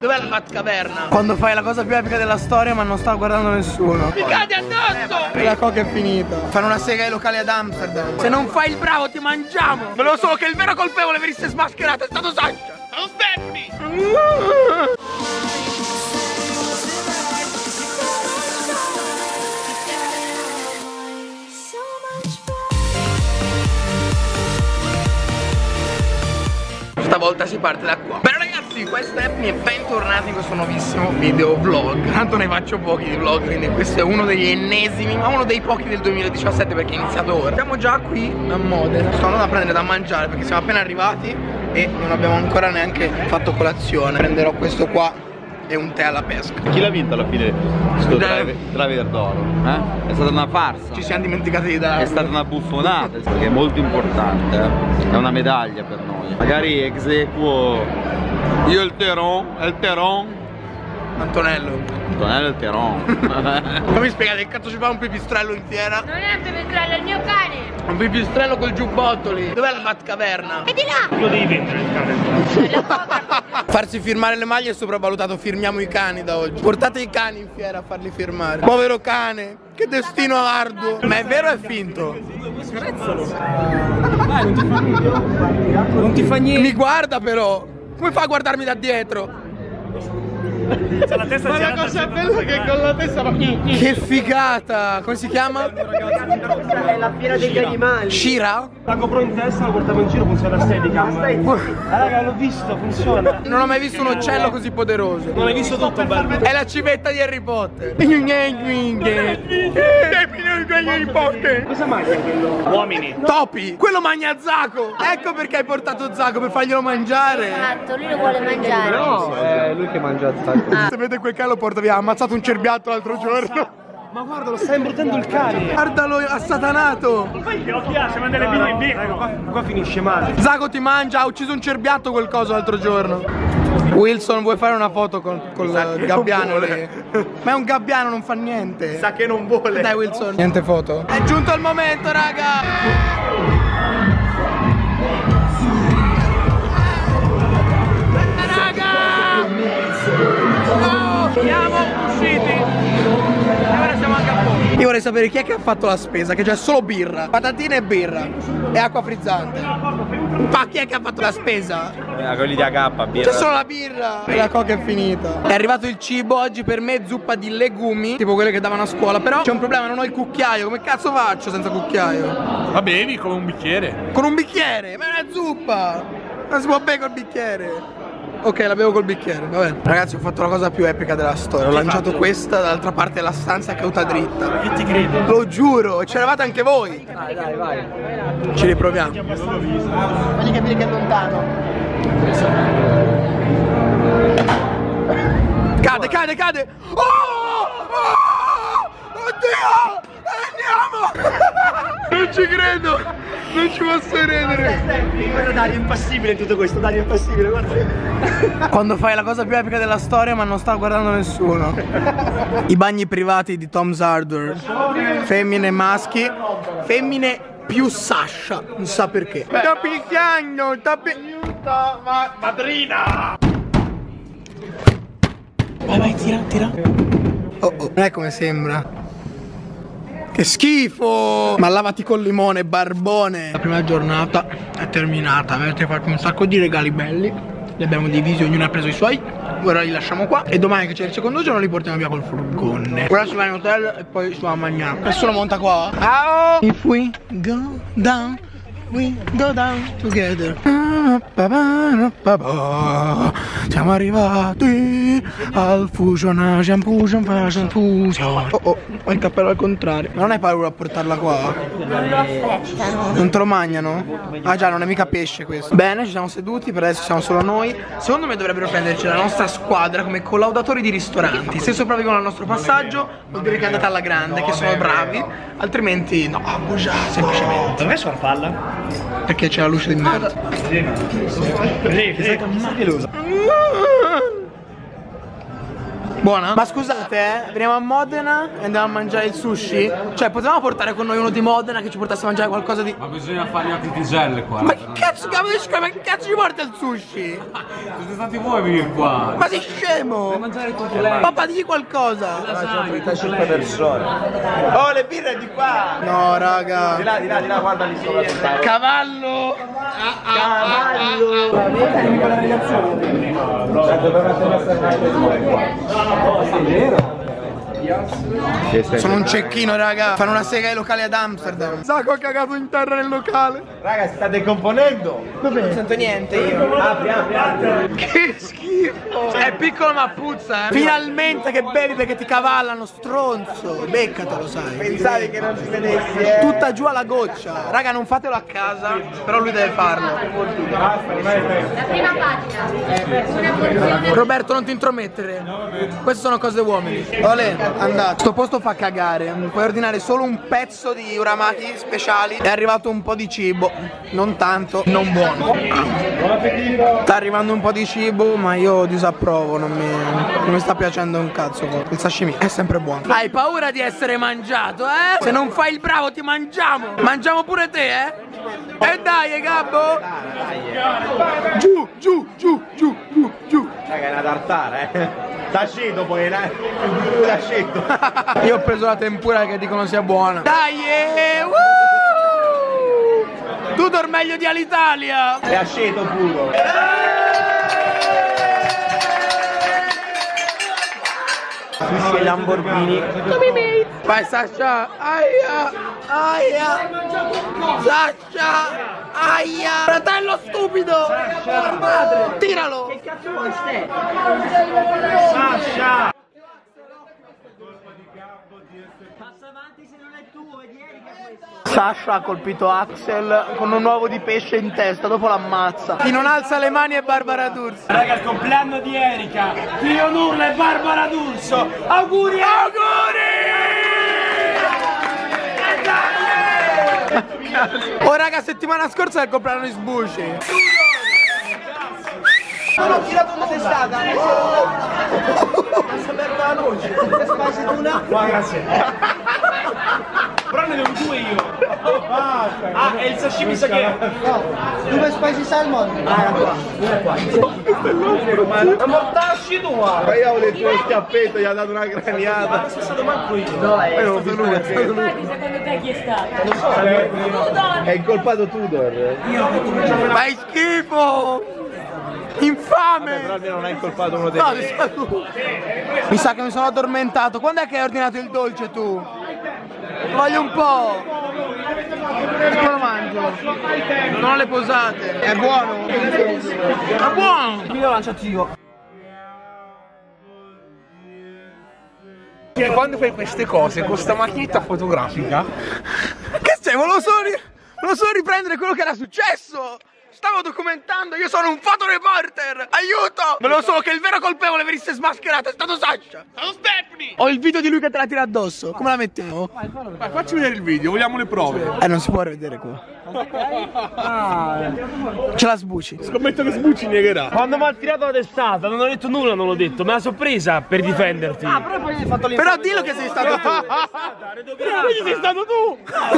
Dov'è la Batcaverna? Quando fai la cosa più epica della storia ma non sta guardando nessuno. Mi cade addosso! E la coca è finita. Fanno una sega ai locali ad Amsterdam. Se non fai il bravo ti mangiamo. Volevo solo che il vero colpevole venisse smascherato. È stato Sasha. Non Peppi! Stavolta si parte da qua. Bene ragazzi, questo è Epmi e bentornati in questo nuovissimo video vlog. Tanto ne faccio pochi di vlog, quindi questo è uno degli ennesimi, ma uno dei pochi del 2017 perché è iniziato ora. Siamo già qui a Modena. Sto andando a prendere da mangiare perché siamo appena arrivati e non abbiamo ancora neanche fatto colazione. Prenderò questo qua e un tè alla pesca. Chi l'ha vinto alla fine sto Driver d'oro? È stata una farsa. Ci siamo dimenticati di dare. È stata una buffonata, perché è molto importante, È una medaglia per noi. Magari ex equo io il Teron. Antonello il Teron. Come mi spiegate che cazzo ci fa un pipistrello in fiera? Non è un pipistrello, è il mio cane. Un pipistrello col giubbotto lì. Dov'è la Batcaverna? È di là. Lo devi vendere il cane. Farsi firmare le maglie è sopravvalutato. Firmiamo i cani da oggi. Portate i cani in fiera a farli firmare. Povero cane, che destino arduo. Ma è vero o è finto? Dai, non ti fa niente. Non ti fa niente. Mi guarda però. Come fa a guardarmi da dietro? C'ha la testa girata. Ma la cosa bella è che con la testa va. Che figata. Come si chiama? È la fiera degli animali. Shira? La copro in testa, la portavo in giro, funziona Steadicam. Raga, l'ho visto, funziona. Non ho mai visto un uccello così poderoso. Non hai visto tutto, bello. È la civetta di Harry Potter. Harry Potter. Cosa mangia quello? Uomini. Topi. Quello mangia Zaco. Ecco perché hai portato Zaco, per farglielo mangiare. Esatto, lui lo vuole mangiare. No, è lui che mangia Zacco. Se vede quel cane lo porta via. Ha ammazzato un cerbiatto l'altro giorno. Ma guarda, lo sta imbruttendo il cane. Guardalo, assatanato. Che occhi ha? Se manda le bimbe in birra. Qua finisce male. Zaco ti mangia, ha ucciso un cerbiatto quel coso l'altro giorno. Wilson, vuoi fare una foto con il gabbiano lì? Ma è un gabbiano, non fa niente. Sa che non vuole. Dai Wilson. Niente foto. È giunto il momento, raga. Siamo usciti e ora siamo anche a posto. Io vorrei sapere chi è che ha fatto la spesa, che c'è solo birra, patatine e birra e acqua frizzante. Ma chi è che ha fatto la spesa? Quelli di AK, birra. C'è solo la birra e la coca è finita. È arrivato il cibo oggi per me, zuppa di legumi, tipo quelle che davano a scuola. Però c'è un problema, non ho il cucchiaio. Come cazzo faccio senza cucchiaio? La bevi come un bicchiere. Con un bicchiere? Ma è una zuppa! Non si può bere col bicchiere. Ok, la bevo col bicchiere, va bene. Ragazzi, ho fatto la cosa più epica della storia. Ho lanciato questa dall'altra parte della stanza è caduta dritta. Io ti credo. Lo giuro, e c'eravate anche voi. Dai, vai. Ci riproviamo. Voglio capire che è lontano. Cade. Oh! Oddio! Andiamo! Non ci credo! Non ci posso credere! Guarda Dario, è impassibile in tutto questo, Dario è impassibile, guarda. Quando fai la cosa più epica della storia ma non sta guardando nessuno. I bagni privati di Tom's Hardware. Femmine e maschi. Femmine più Sasha. Non sa perché. Sto picchiando, Madrina! Vai, tira. Oh, non è come sembra. Che schifo! Ma lavati col limone, barbone. La prima giornata è terminata. Avete fatto un sacco di regali belli. Li abbiamo divisi, ognuno ha preso i suoi. Ora li lasciamo qua. E domani che c'è il secondo giorno li portiamo via col furgone. Ora si va in hotel e poi si va a mangiare. Nessuno monta qua. Ciao! If we go down, we go down together. Siamo arrivati al Fusion Fashion. Oh, ho il cappello al contrario. Ma non hai paura a portarla qua? Non lo aspettano. Non te lo mangiano? Ah già, non è mica pesce questo. Bene, ci siamo seduti, per adesso siamo solo noi. Secondo me dovrebbero prenderci la nostra squadra come collaudatori di ristoranti. Se sopravvivono al nostro passaggio vuol dire che è andata alla grande, che sono bravi. Altrimenti no, bugia, semplicemente. Dov'è sua palla? Perché c'è la luce di merda. Buona? Ma scusate, veniamo a Modena e andiamo a mangiare il sushi? Cioè, potevamo portare con noi uno di Modena che ci portasse a mangiare qualcosa di... Ma bisogna fare le titigelle qua. Ma che cazzo, ma che cazzo ci porta il sushi? Siete stati voi a venire qua? Ma sei scemo? Devi mangiare il tuo collega. Papà, digli qualcosa. 35 persone. Oh, le birre di qua! No, raga. Di là, guarda lì sopra sul tavolo. Cavallo. Sono un cecchino, raga. Fanno una sega ai locali ad Amsterdam. Sacco ha cagato in terra nel locale. Raga, si sta decomponendo. Dov'è? Non sento niente io. Apri. Che schifo. È piccolo ma puzza, Finalmente che bevi perché ti cavallano, stronzo. Beccatelo, sai. Pensavi che non si vedesse, Tutta giù alla goccia. Raga, non fatelo a casa, però lui deve farlo. La prima pagina. Roberto, non ti intromettere. Queste sono cose uomini. Ole, andate. Sto posto fa cagare. Puoi ordinare solo un pezzo di uramaki speciali. È arrivato un po' di cibo. Non tanto, non buono. Sta arrivando un po' di cibo, ma io disapprovo. Non mi sta piacendo un cazzo. Il sashimi è sempre buono. Hai paura di essere mangiato, eh? Se non fai il bravo ti mangiamo. Mangiamo pure te, eh? E dai, Gabbo. Giù. Raga, è una tartara, Sta scendo poi, sta scendo. Io ho preso la tempura che dicono sia buona. Dai, Tudor meglio di Alitalia. È aceto puro. Sushi e Lamborghini. Vai Sasha. Aia. Sasha. Aia. Fratello stupido. Madre. Tiralo. Che cazzo vuoi stai? Sasha. Sasha ha colpito Axel con un uovo di pesce in testa, dopo l'ammazza. Chi non alza le mani è Barbara D'Urso. Raga, il compleanno di Erika. Chi non urla è Barbara D'Urso. Auguri! Oh raga, settimana scorsa è il compleanno di Sbuci. Non ho tirato una testata. Sta aperta la luce. Spasi una. Qua, grazie. Però ne devo due io. Basta. Ah, e il sashimi sa che? Due spicy salmon. Qua. Ma mortasci tua. Ma io avevo detto uno schiaffetto, gli ha dato una graniata. Non sono stato manco io. No, è stato lui. Secondo te chi è stato? Lo so, è incolpato Tudor. Fai schifo! Infame! Però almeno non hai incolpato uno dei No, sei stato tu. Mi sa che mi sono addormentato. Quando è che hai ordinato il dolce tu? Voglio un po'. E poi lo mangio. Non ho le posate. È buono? È buono! Io l'ho lanciato io. Quando fai queste cose con sta macchinetta fotografica. Che sei? Volevo solo riprendere quello che era successo! Stavo documentando, io sono un fotoreporter! Aiuto! Volevo solo che il vero colpevole venisse smascherato, è stato Sasha! Stato Stephanie! Ho il video di lui che te la tira addosso. Come la mettiamo? Vai, facci vedere il video, vogliamo le prove. Non si può rivedere qua. Ce la Sbuci. Scommetto che Sbucci negherà. Quando mi ha tirato la testata non ho detto nulla, non l'ho detto, me l'ha sorpresa per difenderti. Però poi hai fatto Però dillo che sei stato tu. Quindi sei stato tu.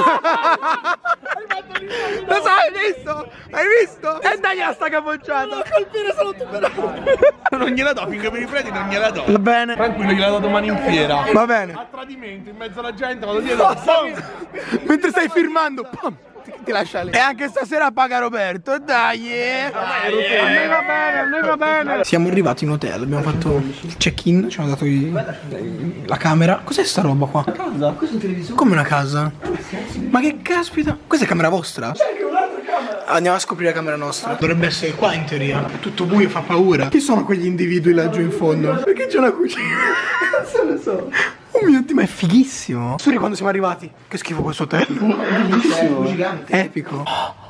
Lo sai, hai visto? Hai visto? E dai la sta capocciata. Colpire solo tu però. Non gliela do, finché mi riprendi non gliela do. Va bene. Tranquillo, gliela do domani in fiera. Va bene. A tradimento, in mezzo alla gente, vado dietro. Mentre stai filmando, ti lascia lì. E anche stasera paga Roberto, dai. A noi va bene. Siamo arrivati in hotel, abbiamo fatto il check-in, ci hanno dato la camera. Cos'è sta roba qua? Una casa? Questo è un televisore. Come una casa? Ma che caspita? Questa è camera vostra? Andiamo a scoprire la camera nostra. Dovrebbe essere qua in teoria. È tutto buio, fa paura. Chi sono quegli individui laggiù in fondo? Perché c'è una cucina? Non lo so. Oh mio Dio, ma è fighissimo. Suri quando siamo arrivati. Che schifo questo hotel. Bellissimo. Gigante. Epico.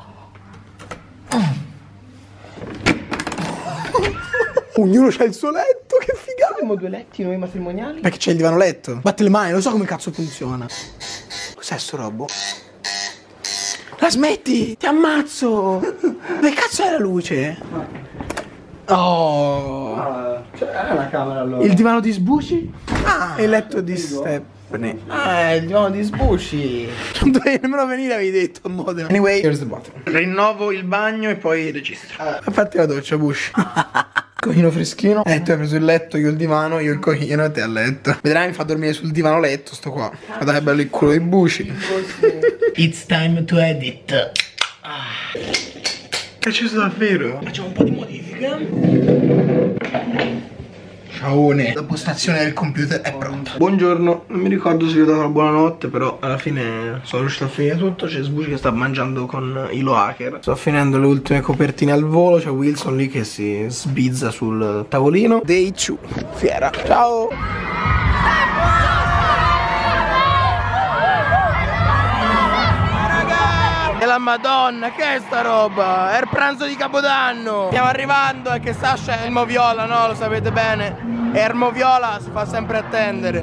Ognuno c'ha il suo letto, che figata. Abbiamo due letti noi matrimoniali. Perché c'è il divano letto. Batte le mani, lo so come cazzo funziona. Cos'è sto robo? La smetti? Ti ammazzo. Dove cazzo è la luce? Oh, Cioè, è una camera allora. il divano di Sbuci? Ah, il letto di Stephanie. Ah, il divano di Sbuci. Non dovevi nemmeno venire, avevi detto a Modena. Anyway, here's the bottom. Rinnovo il bagno e poi registro. Fatti la doccia, Bush. Cochino freschino. Tu hai preso il letto, io il divano, io il cochino e te a letto. Vedrai, mi fa dormire sul divano letto, sto qua. Guarda che bello il culo di Bushi. It's time to edit. È acceso davvero. Facciamo un po' di modifica. Ciaone. La postazione del computer è pronta. Buongiorno. Non mi ricordo se vi ho dato la buonanotte, però alla fine sono riuscito a finire tutto. C'è Sbuci che sta mangiando con Hilo Hacker. Sto finendo le ultime copertine al volo. C'è Wilson lì che si sbizza sul tavolino. Day 2. Fiera. Ciao. E la Madonna, che è sta roba? È il pranzo di Capodanno. Stiamo arrivando e che Sasha è il moviola, no? Lo sapete bene. E il moviola si fa sempre attendere.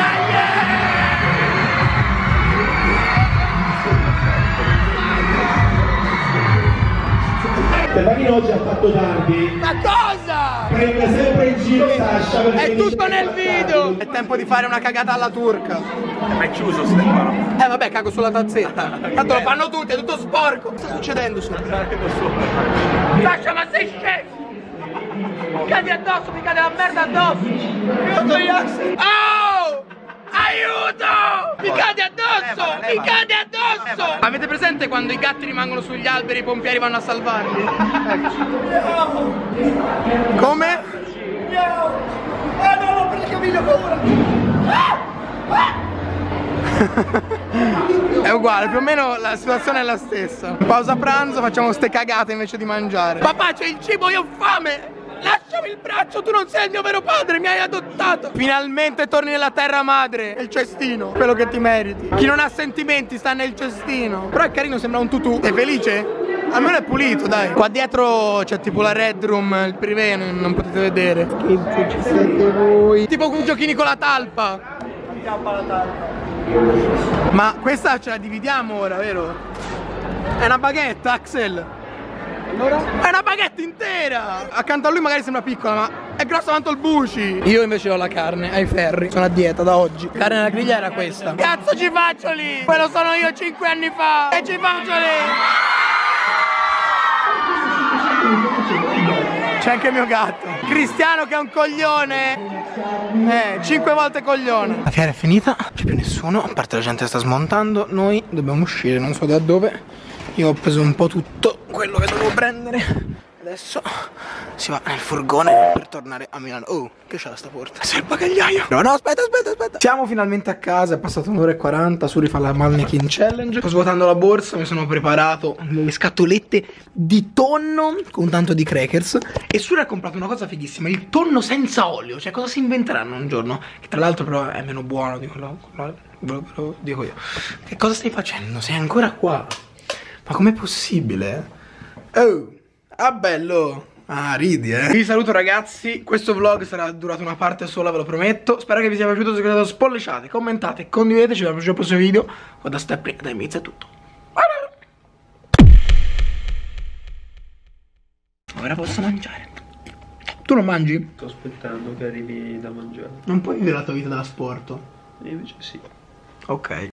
Stefanino oggi ha fatto tardi. Ma cosa? Prende sempre in giro Sasha. È tutto nel video. È tempo di fare una cagata alla turca. Ma è chiuso Stefano. Vabbè, cago sulla tazzetta. Tanto lo fanno tutti, è tutto sporco. Cosa sta succedendo sopra? Sasha, ma sei scemo? Mi cadi addosso, mi cade la merda addosso. Aiuto, Iaxi. Oh! Aiuto! Mi cade addosso! Mi cade addosso! Avete presente quando i gatti rimangono sugli alberi e i pompieri vanno a salvarli? Come? No, no, per il camiglio, paura! È uguale, più o meno la situazione è la stessa. Pausa pranzo, facciamo ste cagate invece di mangiare. Papà, c'è il cibo, io ho fame! Lasciami il braccio, tu non sei il mio vero padre, mi hai adottato. Finalmente torni nella terra madre. È il cestino, quello che ti meriti. Chi non ha sentimenti sta nel cestino. Però è carino, sembra un tutù. Sei felice? Almeno è pulito, dai. Qua dietro c'è tipo la red room, il privé, non potete vedere. Che ci siete voi. Tipo con giochini con la talpa. Ma questa ce la dividiamo ora, vero? È una baguette, Axel. Allora? È una baguette intera! Accanto a lui magari sembra piccola, ma è grossa quanto il Buci. Io invece ho la carne, ai ferri. Sono a dieta da oggi. Carne alla griglia era questa. Cazzo ci faccio lì? Quello sono io 5 anni fa. E ci faccio lì. C'è anche il mio gatto. Cristiano che è un coglione. 5 volte coglione. La fiera è finita, non c'è più nessuno. A parte la gente che sta smontando. Noi dobbiamo uscire, non so da dove. Io ho preso un po' tutto quello che dovevo prendere. Adesso si va nel furgone per tornare a Milano. Oh, che c'è sta porta? Sei il bagagliaio. No, aspetta. Siamo finalmente a casa, è passato un'ora e 40. Suri fa la mannequin challenge. Sto svuotando la borsa, mi sono preparato le scatolette di tonno con tanto di crackers. E Suri ha comprato una cosa fighissima, il tonno senza olio. Cioè, cosa si inventeranno un giorno? Che tra l'altro però è meno buono di quello, ve lo dico io. Che cosa stai facendo? Sei ancora qua? Ma com'è possibile? Oh, ah bello. Ah, ridi, Vi saluto ragazzi. Questo vlog sarà durato una parte sola, ve lo prometto. Spero che vi sia piaciuto. Se vi è piaciuto spolliciate, commentate, condividete. Ci vediamo al prossimo video. Qua da Stephanie, da Emizia è tutto. Ora posso mangiare. Tu non mangi? Sto aspettando che arrivi da mangiare. Non puoi vivere la tua vita da sport. E invece sì. Ok.